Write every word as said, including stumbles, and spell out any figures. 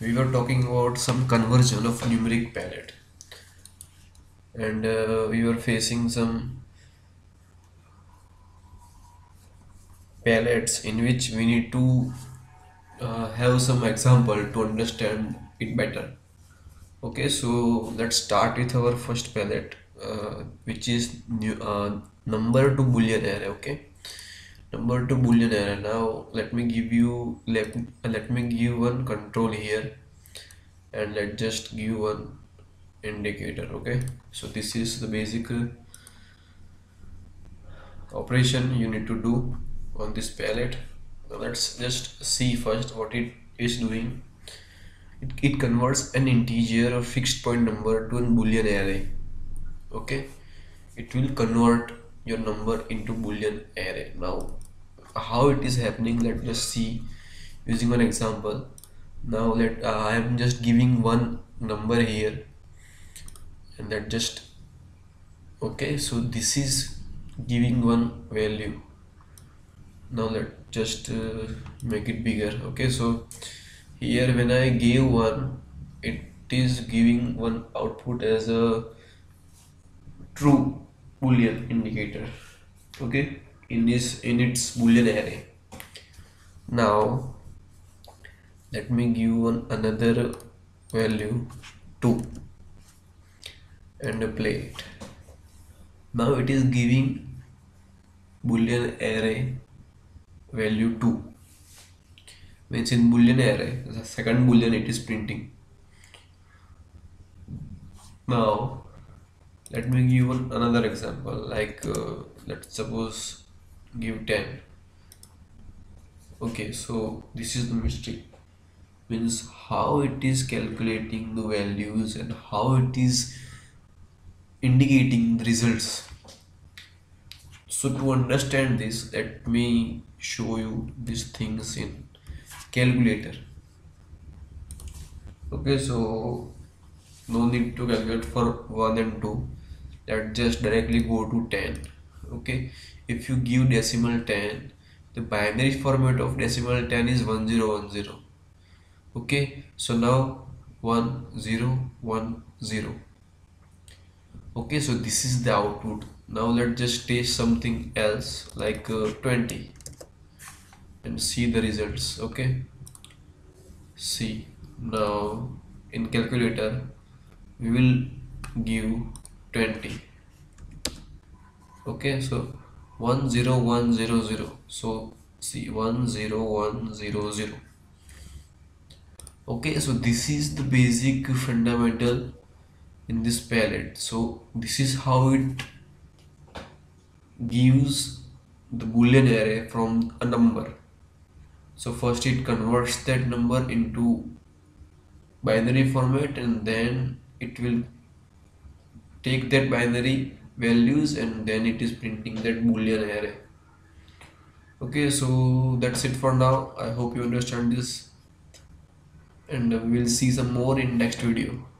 we were talking about some conversion of numeric palette, and uh, we were facing some palettes in which we need to uh, have some example to understand it better. Okay, so let's start with our first palette, uh, which is new, uh, number to boolean array. Okay, number to boolean array. Now let me give you let, let me give one control here, and let's just give one indicator. Okay, so this is the basic uh, operation you need to do on this palette. Now let's just see first what it is doing. It, it converts an integer or fixed point number to a boolean array. Okay, it will convert your number into boolean array. Now how it is happening, let's just see using one example. Now let uh, I am just giving one number here, and that just okay, so this is giving one value. Now let's just uh, make it bigger. Okay, so here when I gave one, it is giving one output as a true boolean indicator. Okay, in this in its boolean array. Now let me give one another value two and play it. Now it is giving boolean array value two, means in boolean array the second boolean it is printing. Now let me give one another example, like uh, let's suppose give ten. Okay, so this is the mystery, means how it is calculating the values and how it is indicating the results. So to understand this, let me show you these things in calculator. Okay, so no need to calculate for one and two. Let's just directly go to ten. Okay, if you give decimal ten, the binary format of decimal ten is one zero one zero. Okay, so now one zero one zero. Okay, so this is the output. Now let's just taste something else, like uh, twenty, and see the results. Okay, see, now in calculator we will give twenty. Okay, so one zero one zero zero, so see one zero one zero zero. Okay, so this is the basic fundamental in this palette. So this is how it gives the boolean array from a number. So first it converts that number into binary format, and then it will take that binary values, and then it is printing that boolean array. Okay, so that's it for now. I hope you understand this, and we'll see some more in next video.